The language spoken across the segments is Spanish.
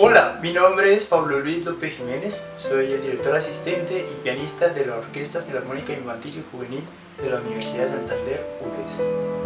Hola, mi nombre es Pablo Luis López Jiménez, soy el director asistente y pianista de la Orquesta Filarmónica Infantil y Juvenil de la Universidad de Santander, UDES.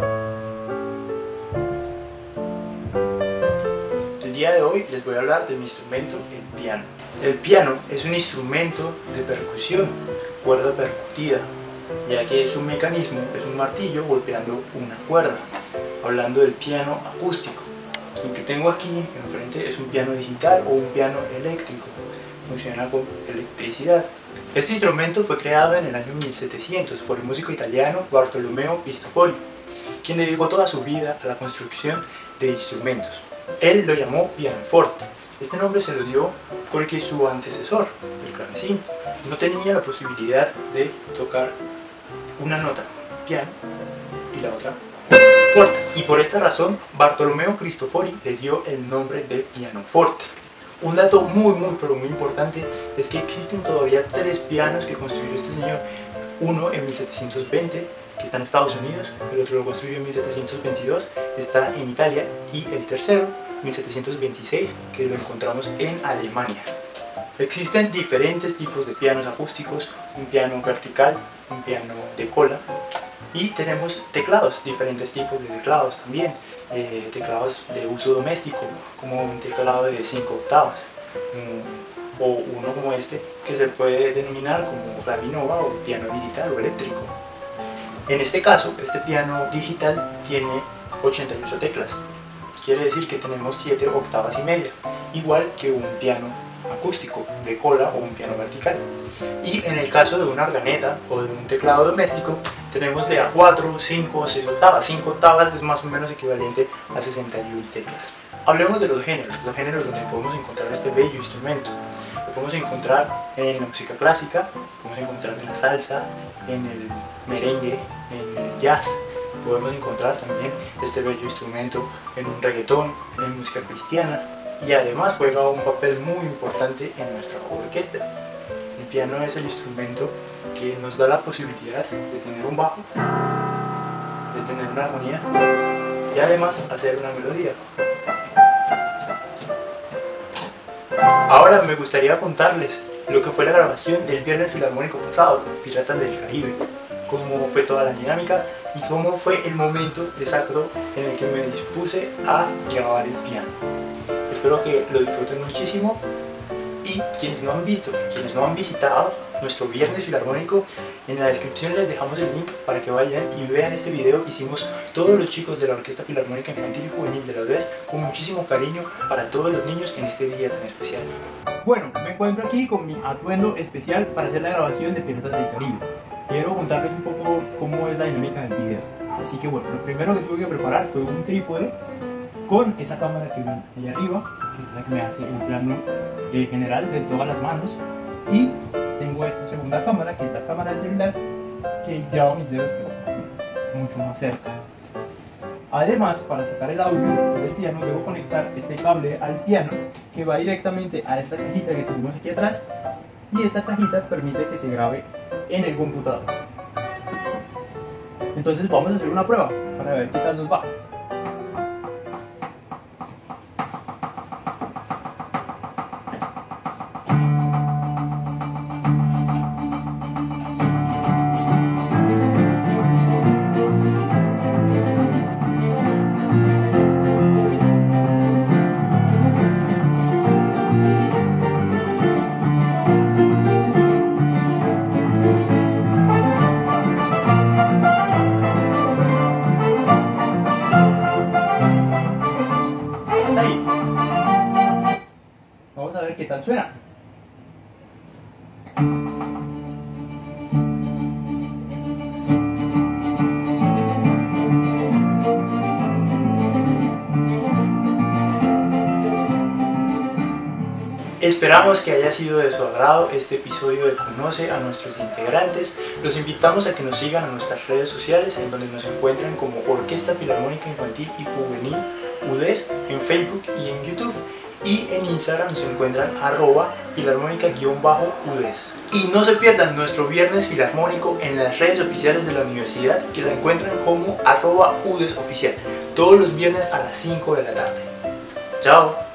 El día de hoy les voy a hablar de mi instrumento, el piano. El piano es un instrumento de percusión, cuerda percutida, ya que es un mecanismo, es un martillo golpeando una cuerda. Hablando del piano acústico, lo que tengo aquí enfrente es un piano digital o un piano eléctrico, funciona con electricidad. Este instrumento fue creado en el año 1700 por el músico italiano Bartolomeo Cristofori, quien dedicó toda su vida a la construcción de instrumentos. Él lo llamó pianoforte. Este nombre se lo dio porque su antecesor, el clavecín, no tenía la posibilidad de tocar una nota piano y la otra forte. Y por esta razón, Bartolomeo Cristofori le dio el nombre de pianoforte. Un dato muy importante es que existen todavía 3 pianos que construyó este señor. Uno en 1720, que está en Estados Unidos, el otro lo construyó en 1722, está en Italia, y el tercero, 1726, que lo encontramos en Alemania. Existen diferentes tipos de pianos acústicos, un piano vertical, un piano de cola, y tenemos teclados, diferentes tipos de teclados también, teclados de uso doméstico, como un teclado de 5 octavas, o uno como este, que se puede denominar como Raminova o piano digital o eléctrico. En este caso, este piano digital tiene 88 teclas, quiere decir que tenemos 7 octavas y media, igual que un piano acústico de cola o un piano vertical. Y en el caso de una organeta o de un teclado doméstico, tenemos de a 4, 5 o 6 octavas. 5 octavas es más o menos equivalente a 61 teclas. Hablemos de los géneros donde podemos encontrar este bello instrumento. Lo podemos encontrar en la música clásica, lo podemos encontrar en la salsa, en el merengue, en el jazz. Podemos encontrar también este bello instrumento en un reggaetón, en música cristiana, y además juega un papel muy importante en nuestra orquesta. El piano es el instrumento que nos da la posibilidad de tener un bajo, de tener una armonía y además hacer una melodía. Ahora me gustaría contarles lo que fue la grabación del Viernes Filarmónico pasado, Piratas del Caribe, cómo fue toda la dinámica y cómo fue el momento exacto en el que me dispuse a grabar el piano. Espero que lo disfruten muchísimo, y quienes no han visto, quienes no han visitado nuestro Viernes Filarmónico, en la descripción les dejamos el link para que vayan y vean este video que hicimos todos los chicos de la Orquesta Filarmónica Infantil y Juvenil de la UDES con muchísimo cariño para todos los niños en este día tan especial. Bueno, me encuentro aquí con mi atuendo especial para hacer la grabación de Piratas del Caribe. Quiero contarles un poco cómo es la dinámica del video. Así que bueno, lo primero que tuve que preparar fue un trípode con esa cámara que ven ahí arriba, que es la que me hace el plano general de todas las manos, y tengo esta segunda cámara, que es la cámara del celular, que graba mis dedos pero mucho más cerca. Además, para sacar el audio del piano debo conectar este cable al piano, que va directamente a esta cajita que tenemos aquí atrás, y esta cajita permite que se grabe en el computador. Entonces vamos a hacer una prueba para ver qué tal nos va. Vamos a ver qué tal suena. Esperamos que haya sido de su agrado este episodio de Conoce a nuestros integrantes. Los invitamos a que nos sigan en nuestras redes sociales, en donde nos encuentran como Orquesta Filarmónica Infantil y Juvenil UDES en Facebook y en YouTube. Y en Instagram se encuentran @filarmónica_UDES. Y no se pierdan nuestro Viernes Filarmónico en las redes oficiales de la universidad, que la encuentran como @UDESOficial, todos los viernes a las 5 de la tarde. ¡Chao!